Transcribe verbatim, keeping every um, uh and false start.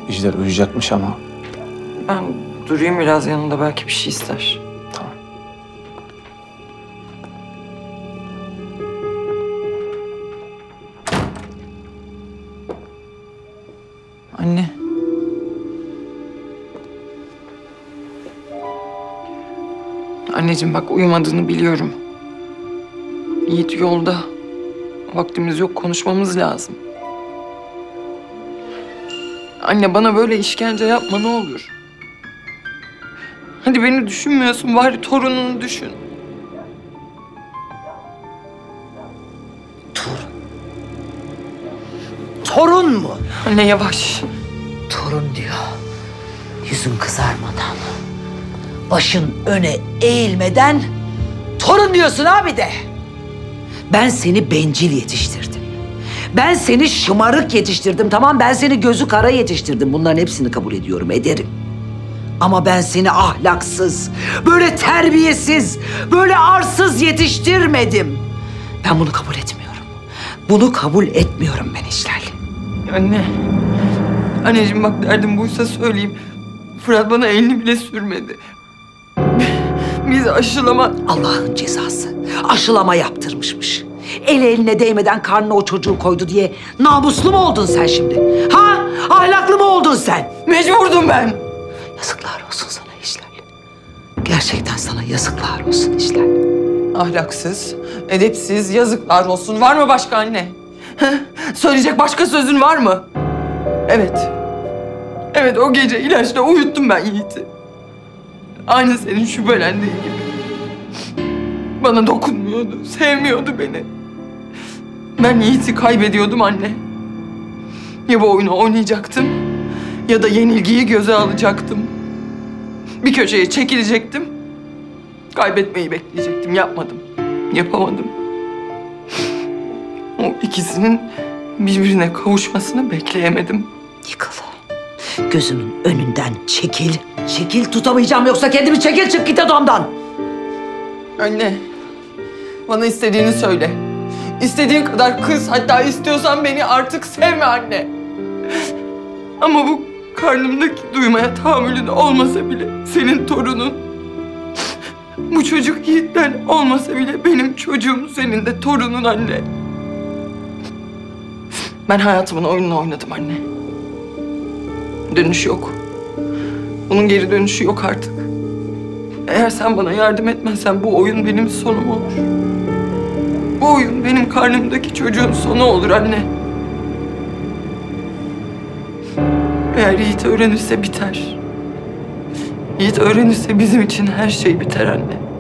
İcler uyuyacakmış ama. Ben durayım biraz yanında, belki bir şey ister. Tamam. Anne. Anneciğim bak, uyumadığını biliyorum. Yiğit yolda. Vaktimiz yok, konuşmamız lazım. Anne, bana böyle işkence yapma ne olur. Hadi beni düşünmüyorsun, bari torununu düşün. Torun. Torun mu? Anne yavaş. Torun diyor. Yüzün kızarmadan, başın öne eğilmeden torun diyorsun abi de. Ben seni bencil yetiştirdim. Ben seni şımarık yetiştirdim, tamam? Ben seni gözü kara yetiştirdim. Bunların hepsini kabul ediyorum, ederim. Ama ben seni ahlaksız, böyle terbiyesiz, böyle arsız yetiştirmedim. Ben bunu kabul etmiyorum. Bunu kabul etmiyorum ben İclal. Anne. Anneciğim bak, derdim buysa söyleyeyim. Fırat bana elini bile sürmedi. Biz aşılama... Allah'ın cezası. Aşılama yaptırmışmış. El eline değmeden karnına o çocuğu koydu diye namuslu mu oldun sen şimdi? Ha? Ahlaklı mı oldun sen? Mecburdum ben. Yazıklar olsun sana İclal. Gerçekten sana yazıklar olsun İclal. Ahlaksız, edepsiz, yazıklar olsun. Var mı başka anne? Söyleyecek başka sözün var mı? Evet. Evet, o gece ilaçla uyuttum ben Yiğit'i. Aynı senin şüphelendiğin gibi. Bana dokunmuyordu, sevmiyordu beni. Ben Yiğit'i kaybediyordum anne. Ya bu oyunu oynayacaktım ya da yenilgiyi göze alacaktım. Bir köşeye çekilecektim. Kaybetmeyi bekleyecektim. Yapmadım. Yapamadım. O ikisinin birbirine kavuşmasını bekleyemedim. Yıkıl. Gözümün önünden çekil. Çekil, tutamayacağım yoksa kendimi çekil, çık git odamdan. Anne, bana istediğini söyle. İstediğin kadar kız, hatta istiyorsan beni artık sevme anne. Ama bu karnımdaki duymaya tahammülün olmasa bile senin torunun. Bu çocuk Yiğit'ten olmasa bile benim çocuğum, senin de torunun anne. Ben hayatımın oyununu oynadım anne. Dönüş yok. Bunun geri dönüşü yok artık. Eğer sen bana yardım etmezsen bu oyun benim sonum olur. Bu oyun benim karnımdaki çocuğun sonu olur anne. Eğer Yiğit öğrenirse biter. Yiğit öğrenirse bizim için her şey biter anne.